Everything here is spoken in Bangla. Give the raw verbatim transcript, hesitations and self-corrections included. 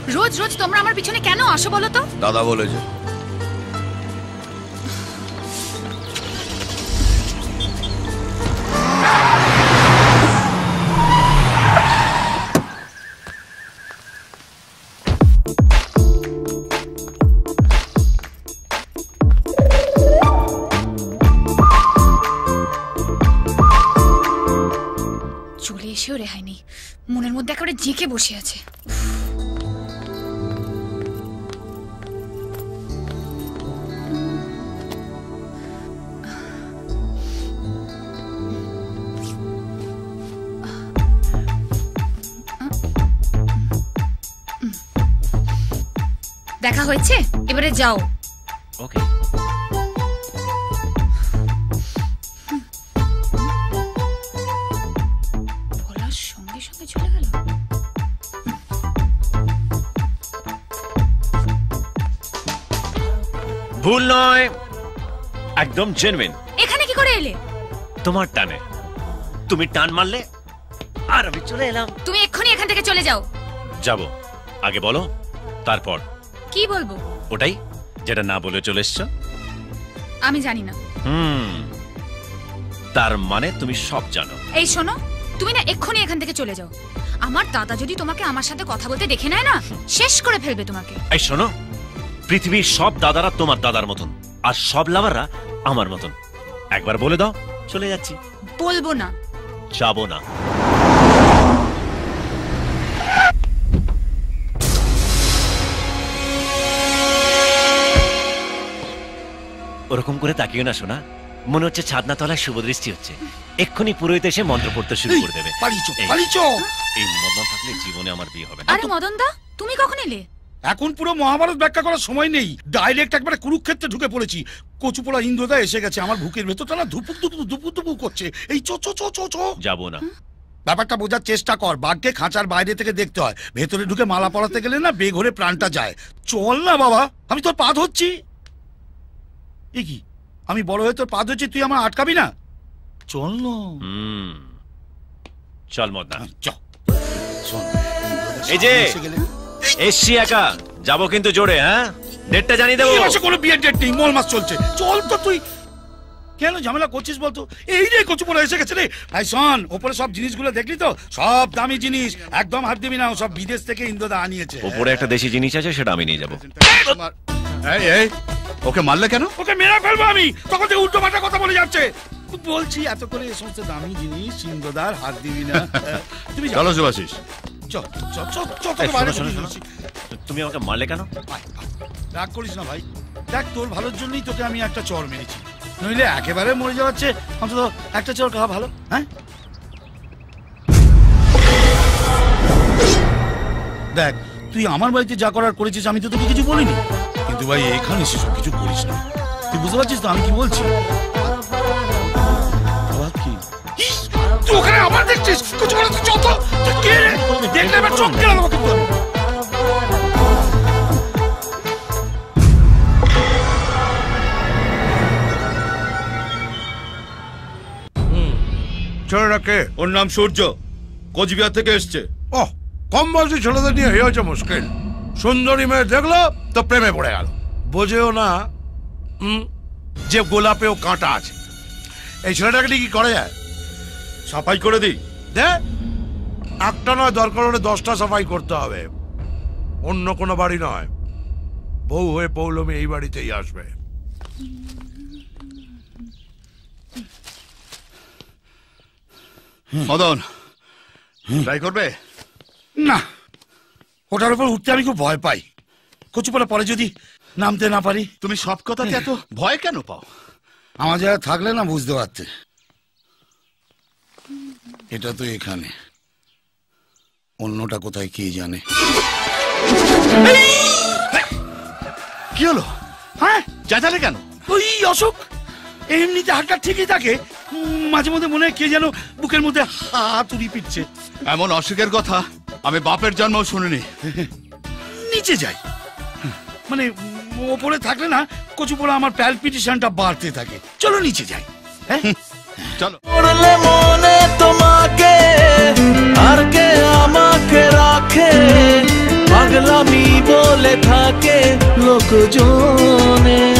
রোজ রোজ তোমরা আমার পিছনে কেন আসো বলো তো? দাদা বলেছে। চলে এসেও রেহাই নেই, মনের মধ্যে একেবারে জেঁকে বসে আছে। দেখা হয়েছে, এবারে যাও। ওকে। বলার সঙ্গে সঙ্গে চলে গেল। ভুল নয়, একদম জেনুইন। এখানে কি করে এলে? তোমার টানে, তুমি টান মারলে আর আমি চলে এলাম। তুমি এক্ষুনি এখান থেকে চলে যাও। যাব, আগে বলো, তারপর। কি বলবো? ওটাই যেটা না বলে চলে এসছো। আমি জানি না। হুম, তার মানে তুমি সব জানো। এই শোনো, তুমি না এক্ষুনি এখান থেকে চলে যাও। আমার দাদা যদি তোমাকে আমার সাথে কথা বলতে দেখে নেয় না, শেষ করে ফেলবে তোমাকে। এই শোনো, পৃথিবীর সব দাদারা তোমার দাদার মতন, আর সব লাভাররা আমার মতন। একবার বলে দাও, চলে যাচ্ছি। বলবো না। যাবো না। ওরকম করে তাকিও না শোনা, মনে হচ্ছে ছাদনা তলায় শুভ দৃষ্টি হচ্ছে। এক্ষুনি পুরোহিত এসে মন্ত্র পড়তে শুরু করে দেবে। এই মদন থাকলে জীবনে আমার বিয়ে হবে না। আরে মদন দা, তুমি কখন এলে? এখন পুরো মহাভারত ব্যাখ্যা করার সময় নেই, ডাইরেক্ট একবারে কুরুক্ষেত্রে ঢুকে পড়েছি। কচুপোড়া ইন্দ্রদা এসে গেছে, আমার বুকের ভেতরটা না ধুপুক ধুপুক ধুপুক ধুপুক করছে। এই চো চো চো চো চো। যাবো না। ব্যাপারটা বোঝার চেষ্টা কর, বাঘকে খাঁচার বাইরে থেকে দেখতে হয়, ভেতরে ঢুকে মালা পরাতে গেলে না বেঘরে প্রাণটা যায়। চল না বাবা, আমি তোর পা ধরছি। এ কি, আমি বড় হয়ে তোর পা ধরছি, তুই আমার আটকাবি না? চল না। হুম, চল মদনা, চল। এই যে এসছি একা, যাবো কিন্তু জোরে। হ্যাঁ, ডেটটা জানিয়ে দেবো। কোনো বিয়ের ডেট নেই, মল মাস চলছে। চল তো তুই, কেন ঝামেলা করছিস বলতো? এই রে কচুপোড়া এসে গেছে রে। এই শোন, ওপরে সব জিনিসগুলো দেখলি তো? সব দামি জিনিস, একদম হাত দিবি না, সব বিদেশ থেকে ইন্দ্রদা আনিয়েছে। ওপরে একটা দেশি জিনিস আছে, সেটা আমি নিয়ে যাবো। এই এই ওকে মারলে কেন? ওকে মেরে ফেলবো আমি, তখন থেকে উল্টো পাল্টা কথা বলে যাচ্ছে। বলছি এত করে এই সমস্ত দামি জিনিস ইন্দ্রদার হাত দিবি না। তুমি চলো শুভাশিস, চল চল চল চল। তুমি আমাকে মারলে কেন? রাগ করিস না ভাই, দেখ তোর ভালোর জন্যই তোকে আমি একটা চর মেরেছি, নইলে একেবারে মরে যাওয়াচ্ছে অন্তত একটা চর খাওয়া ভালো। হ্যাঁ দেখ, তুই আমার বাড়িতে যা করার করেছিস, আমি তো তোকে কিছু বলিনি, কিন্তু ভাই এখানে সেসব কিছু করিস না। তুই বুঝতে পারছিস তো আমি কি বলছি? তুই ওখানে আবার দেখছিস? কিছু বলে তুই যত দেখলে এবার চোখ গেল আমাকে। ছেলেটাকে? ওর নাম সূর্য, কোচবিহার থেকে এসছে। ও, কম বয়সী ছেলেদের নিয়ে এই হচ্ছে মুশকিল। সুন্দরী মেয়ে দেখলো তো প্রেমে পড়ে গেল, বোঝেও না যে গোলাপেও কাঁটা আছে। এই ছেলেটাকে নিয়ে কি করা যায়? সাফাই করে দিই? দে, একটা নয়, দরকার হলে দশটা সাফাই করতে হবে। অন্য কোনো বাড়ি নয়, বউ হয়ে পৌলমী এই বাড়িতেই আসবে। মদন ট্রাই করবে না, ওটার উপর উঠতে আমি খুব ভয় পাই। কচুপালা পরে যদি নামতে না পারি। তুমি সব কথাতে এত ভয় কেন পাও? আমার জায়গায় থাকলে না বুঝতে পারতে। এটা তো এখানে, অন্যটা কোথায় কে জানে। কি হলো? হ্যাঁ, চেঁচালে কেন? ওই অশোক এমনিতে হাতটা ঠিকই থাকে, মাঝে মধ্যে মনে হয় কে যেন বুকের মধ্যে হাতুড়ি পিটছে। এমন অসুখের কথা আমি বাপের জন্মও শুনিনি। নিচে যাই, মানে ওপরে থাকলে না কচুপোড়া আমার প্যালপিটেশনটা বাড়তে থাকে। চলো নিচে যাই। হ্যাঁ চলো। পড়লে মনে তোমাকে আর কে আমাকে রাখে পাগলা আমি বলে থাকে লোকজনে।